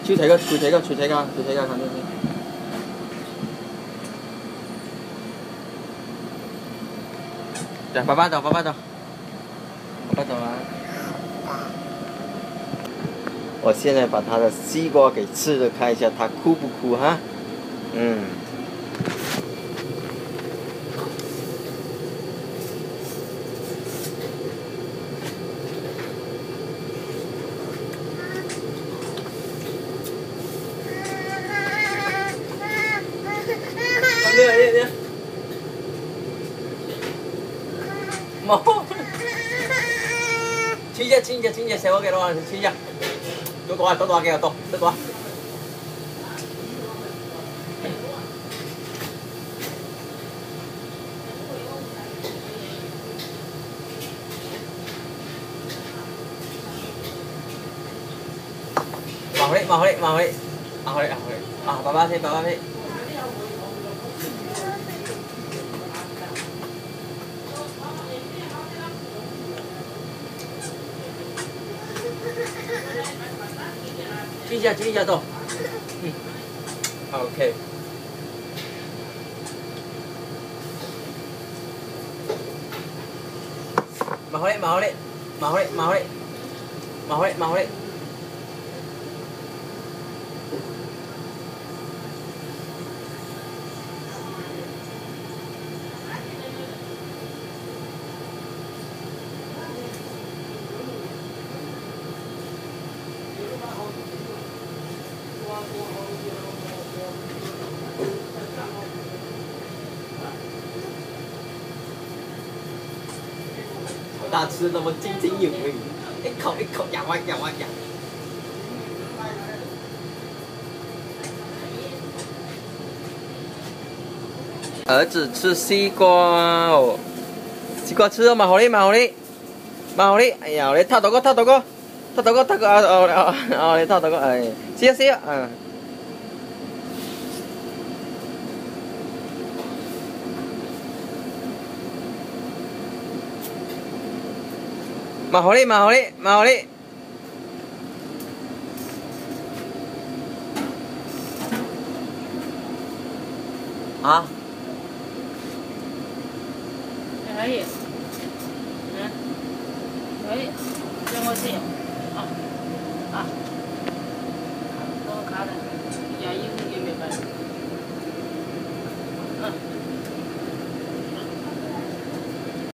吹齊㗎，肯定先。对，爸爸走啊！我现在把他的西瓜给吃了，看一下他哭不哭哈？嗯。你，冇，亲一下，小我幾多啊？親一下，多啊，幾多？mau đi. À, bà thêm. Chú ra to. Ok. Mau đi.大吃那么津津有味，一口咬啊。儿子吃西瓜哦，西瓜吃哦，蛮好哩。哎呀，你偷到個，你偷到個，哎，試啊，嗯。蠻好哩。啊？ 可以，可以，让我吃。啊。